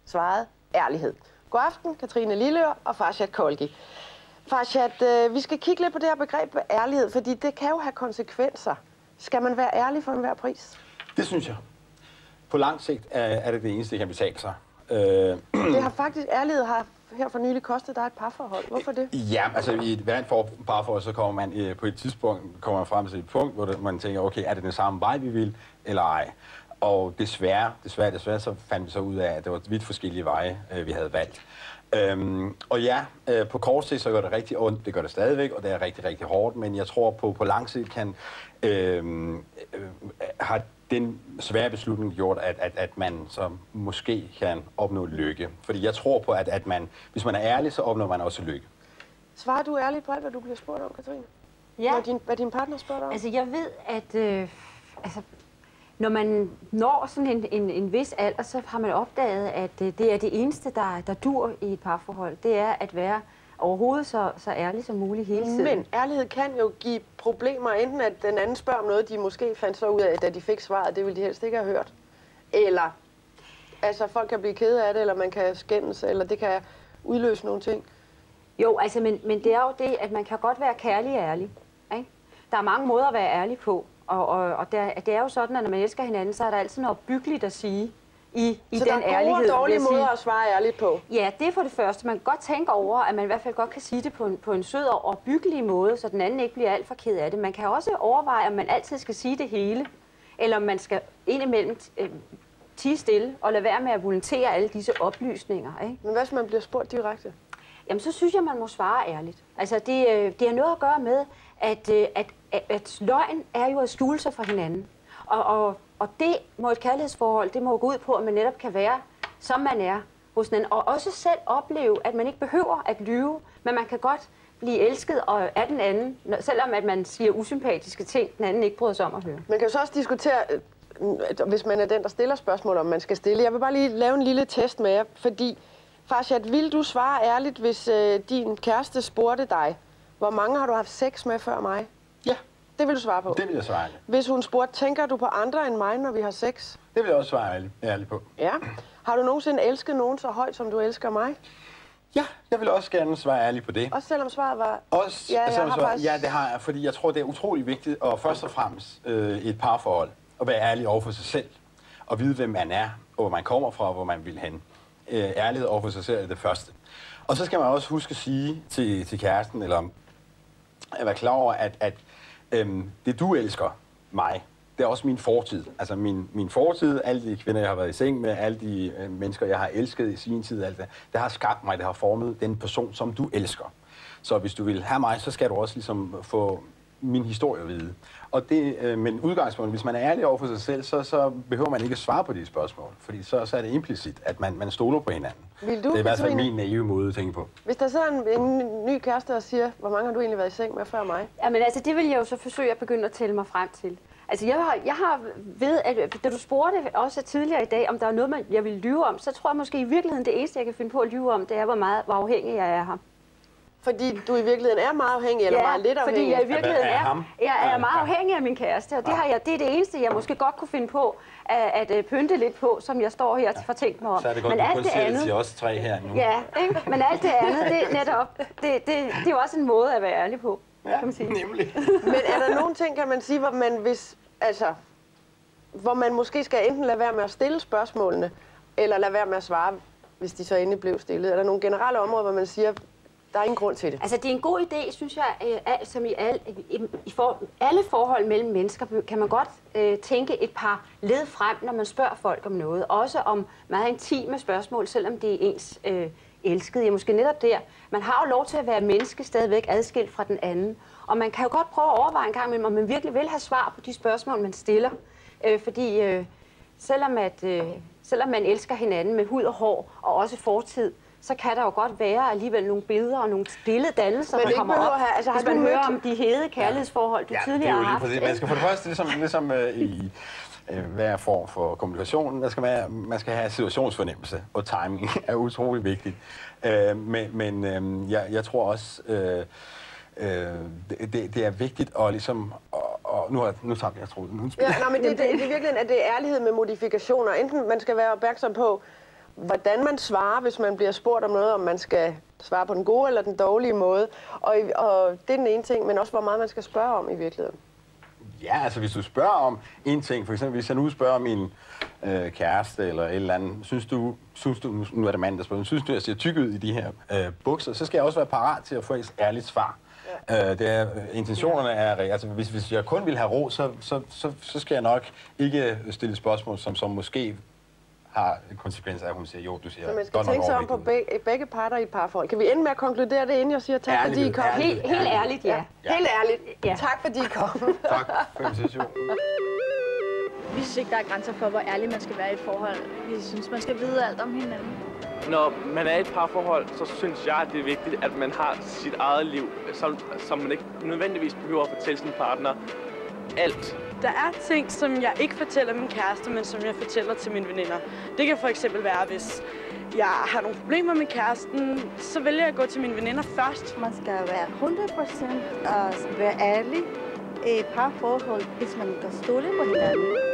svarede ærlighed. God aften, Katrine Lilleør og Farshad Kholghi. Farshad, vi skal kigge lidt på det her begreb ærlighed, fordi det kan jo have konsekvenser. Skal man være ærlig for enhver pris? Det synes jeg. På lang sigt er det eneste, der kan betale sig. Det har faktisk, ærlighed har her for nylig kostet dig et parforhold. Hvorfor det? Ja, altså i hvert parforhold, så kommer man på et tidspunkt frem til et punkt, hvor man tænker, okay, er det den samme vej, vi vil, eller ej? Og desværre, så fandt vi så ud af, at det var vidt forskellige veje, vi havde valgt. Og ja, på kort sigt så gør det rigtig ondt, det gør det stadigvæk, og det er rigtig, rigtig hårdt, men jeg tror på lang sigt har den svære beslutning gjort, at man så måske kan opnå lykke. Fordi jeg tror på, at hvis man er ærlig, så opnår man også lykke. Svarer du ærligt på alt, hvad du bliver spurgt om, Katrine? Ja. Hvad din partner spørger om? Altså, jeg ved, at når man når sådan en vis alder, så har man opdaget, at det er det eneste, der dur i et parforhold. Det er at være overhovedet så ærlig som muligt hele tiden. Men ærlighed kan jo give problemer, enten at den anden spørger om noget, de måske fandt så ud af, da de fik svaret, det ville de helst ikke have hørt. Eller, altså folk kan blive kede af det, eller man kan skændes, eller det kan udløse nogle ting. Jo, altså, men det er jo det, at man kan godt være kærlig og ærlig. Ikke? Der er mange måder at være ærlig på, og det er jo sådan, at når man elsker hinanden, så er der altid noget opbyggeligt at sige. I så den ærlighed, så der er gode og dårlige måder at svare ærligt på? Ja, det er for det første. Man kan godt tænke over, at man i hvert fald godt kan sige det på en sød og opbyggelig måde, så den anden ikke bliver alt for ked af det. Man kan også overveje, om man altid skal sige det hele, eller om man skal indimellem tie stille og lade være med at volontere alle disse oplysninger. Ikke? Men hvad hvis man bliver spurgt direkte? Jamen, så synes jeg, man må svare ærligt. Altså, det har noget at gøre med, at løgn er jo at skjule sig fra hinanden. Og det må et kærlighedsforhold, det må gå ud på, at man netop kan være, som man er hos den anden. Og også selv opleve, at man ikke behøver at lyve, men man kan godt blive elsket af den anden, selvom at man siger usympatiske ting, den anden ikke bryder sig om at høre. Man kan jo så også diskutere, hvis man er den, der stiller spørgsmål, om man skal stille. Jeg vil bare lige lave en lille test med jer, fordi Farshad, vil du svare ærligt, hvis din kæreste spurgte dig, hvor mange har du haft sex med før mig? Ja. Det vil du svare på? Det vil jeg svare ærligt. Hvis hun spurgte, tænker du på andre end mig, når vi har sex? Det vil jeg også svare ærligt på. Ja. Har du nogensinde elsket nogen så højt, som du elsker mig? Ja, jeg vil også gerne svare ærligt på det. Også selvom svaret var... Også, ja, det har jeg, fordi jeg tror, det er utrolig vigtigt, og først og fremmest i et parforhold, at være ærlig over for sig selv, og vide, hvem man er, og hvor man kommer fra, og hvor man vil hen. Ærlighed over for sig selv er det første. Og så skal man også huske at sige til kæresten, eller at være klar over, at det du elsker mig, det er også min fortid. Altså min fortid, alle de kvinder, jeg har været i seng med, alle de mennesker, jeg har elsket i sin tid, alt det har skabt mig, det har formet den person, som du elsker. Så hvis du vil have mig, så skal du også ligesom få min historie at vide. Og det, men udgangspunkt, hvis man er ærlig over for sig selv, så behøver man ikke at svare på de spørgsmål, fordi så er det implicit, at man stoler på hinanden. Vil du, det er i hvert fald min naive måde at tænke på. Hvis der sidder en ny kæreste og siger, hvor mange har du egentlig været i seng med før mig? Jamen altså, det vil jeg jo så forsøge at begynde at tælle mig frem til. Altså, jeg har ved, at da du spurgte også tidligere i dag, om der er noget, jeg vil lyve om, så tror jeg måske i virkeligheden, det eneste, jeg kan finde på at lyve om, det er, hvor afhængig jeg er af ham. Fordi du i virkeligheden er meget afhængig, eller meget lidt afhængig? Fordi jeg i virkeligheden er meget afhængig af min kæreste, og det er det eneste, jeg måske godt kunne finde på at pynte lidt på, som jeg står her og får tænkt mig om. Så er det godt, men du kun siger til os tre her nu. Ja, ikke? Men alt det andet, det er netop, det er jo også en måde at være ærlig på, kan man sige. Nemlig. Men er der nogle ting, kan man sige, hvor man måske skal enten lade være med at stille spørgsmålene, eller lade være med at svare, hvis de så endelig blev stillet? Er der nogle generelle områder, hvor man siger, der er ingen grund til det? Altså, det er en god idé, synes jeg, som i alle forhold mellem mennesker, kan man godt tænke et par led frem, når man spørger folk om noget. Også om meget intime spørgsmål, selvom det er ens elskede. Måske netop der. Man har jo lov til at være menneske stadigvæk adskilt fra den anden. Og man kan jo godt prøve at overveje en gang imellem, om man virkelig vil have svar på de spørgsmål, man stiller. Fordi selvom man elsker hinanden med hud og hår, og også fortid, så kan der jo godt være alligevel nogle billeder og nogle billeddannelser, der kommer op, hvis man hører om de hede kærlighedsforhold, du tidligere har haft. Man skal for det første, ligesom i hver form for kommunikation, man skal have situationsfornemmelse, og timing er utrolig vigtigt. Men jeg tror også, det er vigtigt at ligesom... Nu tabte jeg tråden. Ja, men det er virkelig, at det er ærlighed med modifikationer. Enten man skal være opmærksom på, hvordan man svarer, hvis man bliver spurgt om noget, om man skal svare på den gode eller den dårlige måde. Og det er den ene ting, men også hvor meget man skal spørge om i virkeligheden. Ja, altså hvis du spørger om en ting, for eksempel hvis jeg nu spørger min kæreste eller et eller andet, synes du, nu er det mand, der spørger, synes du, jeg ser tyk ud i de her bukser, så skal jeg også være parat til at få et ærligt svar. Ja. Intentionerne er, altså hvis jeg kun vil have ro, så skal jeg nok ikke stille spørgsmål, som måske har konsekvenser af, at hun siger, jo, du siger så man skal tænke sig om på begge parter i et parforhold. Kan vi ende med at konkludere det, inden jeg siger tak, fordi I kom? Helt ærligt, ja. Helt ærligt. Ja. Tak, fordi I kom. Tak for invitationen. Vi synes ikke, der er grænser for, hvor ærlig man skal være i et forhold. Vi synes, man skal vide alt om hinanden. Når man er i et parforhold, så synes jeg, at det er vigtigt, at man har sit eget liv, som man ikke nødvendigvis behøver at fortælle sin partner alt. Der er ting, som jeg ikke fortæller min kæreste, men som jeg fortæller til mine veninder. Det kan for eksempel være, hvis jeg har nogle problemer med kæresten, så vælger jeg at gå til mine veninder først. Man skal være 100% og være ærlig i et parforhold, hvis man kan stole på hinanden.